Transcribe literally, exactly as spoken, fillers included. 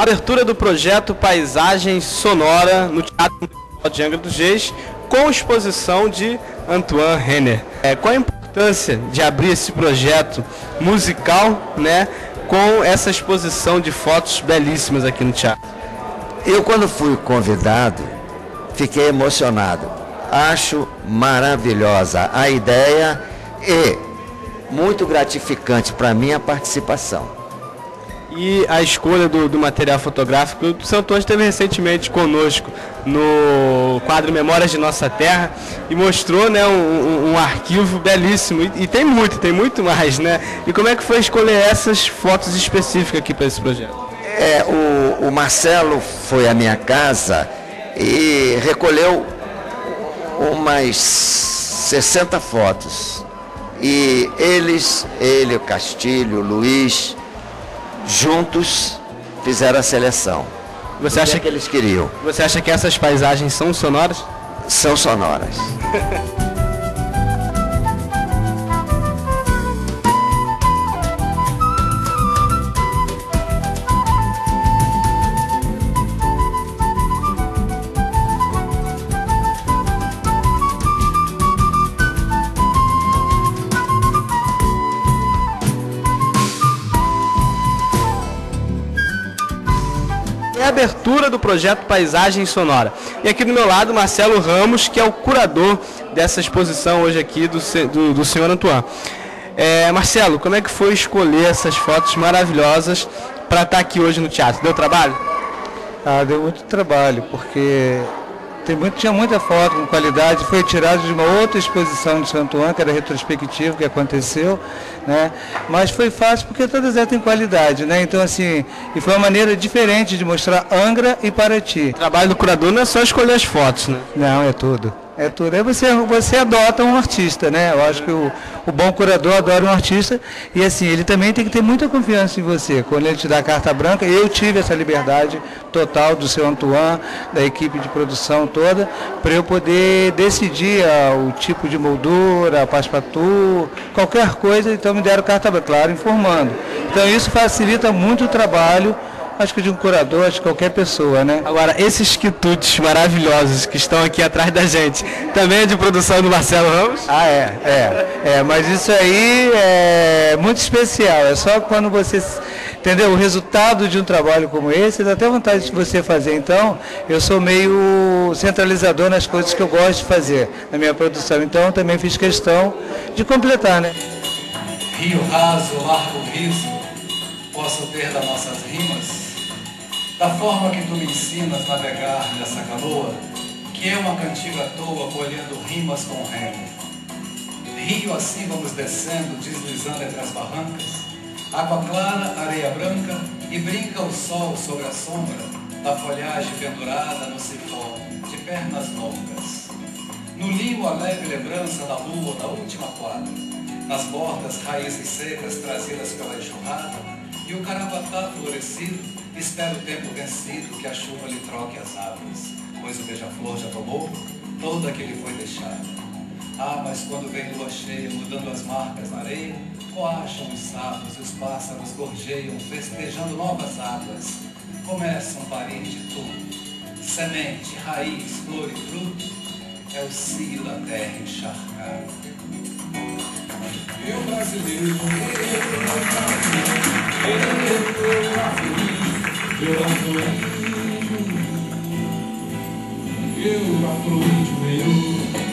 Abertura do projeto Paisagem Sonora no Teatro Municipal de Angra dos Reis, com exposição de Antoine Renner. É, qual a importância de abrir esse projeto musical, né, com essa exposição de fotos belíssimas aqui no teatro? Eu, quando fui convidado, fiquei emocionado. Acho maravilhosa a ideia e muito gratificante para mim a participação. E a escolha do, do material fotográfico, o seu Antônio esteve recentemente conosco no quadro Memórias de Nossa Terra e mostrou, né, um, um arquivo belíssimo, e, e tem muito, tem muito mais, né? E como é que foi escolher essas fotos específicas aqui para esse projeto? É, o, o Marcelo foi à minha casa e recolheu umas sessenta fotos. E eles, ele, o Castilho, o Luiz, juntos fizeram a seleção. Você acha que eles queriam? Você acha que essas paisagens são sonoras? São sonoras. É a abertura do projeto Paisagem Sonora. E aqui do meu lado, Marcelo Ramos, que é o curador dessa exposição hoje aqui do, do, do senhor Antoine. É, Marcelo, como é que foi escolher essas fotos maravilhosas para estar aqui hoje no teatro? Deu trabalho? Ah, deu muito trabalho, porque tem muito, tinha muita foto com qualidade, foi tirado de uma outra exposição de Santo Antônio, que era retrospectiva, que aconteceu, né? Mas foi fácil porque todas elas têm qualidade, né? Então, assim, e foi uma maneira diferente de mostrar Angra e Paraty. O trabalho do curador não é só escolher as fotos, né? Não, é tudo. É tudo. Aí você, você adota um artista, né? Eu acho que o, o bom curador adora um artista e, assim, ele também tem que ter muita confiança em você. Quando ele te dá a carta branca, eu tive essa liberdade total do seu Antoine, da equipe de produção toda, para eu poder decidir ah, o tipo de moldura, a passepartout, qualquer coisa, então me deram carta branca, claro, informando. Então isso facilita muito o trabalho, acho que de um curador, acho que qualquer pessoa, né? Agora, esses quitutes maravilhosos que estão aqui atrás da gente, também é de produção do Marcelo Ramos? Ah, é, é, é, mas isso aí é muito especial, é só quando você, entendeu, o resultado de um trabalho como esse, dá até vontade de você fazer. Então, eu sou meio centralizador nas coisas que eu gosto de fazer na minha produção, então também fiz questão de completar, né? Rio raso, largo riso, posso ter das nossas rimas, da forma que tu me ensinas navegar nessa canoa, que é uma cantiga à toa, colhendo rimas com remo. Rio assim vamos descendo, deslizando entre as barrancas, água clara, areia branca, e brinca o sol sobre a sombra da folhagem pendurada no cipó, de pernas longas. No limo a leve lembrança da lua da última quadra, nas bordas raízes secas trazidas pela enxurrada, e o caravatá florescido espera o tempo vencido que a chuva lhe troque as árvores, pois o beija-flor já tomou toda que lhe foi deixada. Ah, mas quando vem lua cheia mudando as marcas na areia, coacham os sapos e os pássaros gorjeiam, festejando novas águas. Começam a parir de tudo, semente, raiz, flor e fruto, é o cio da terra encharcada. Eu brasileiro, eu eu afluente, eu afluente, eu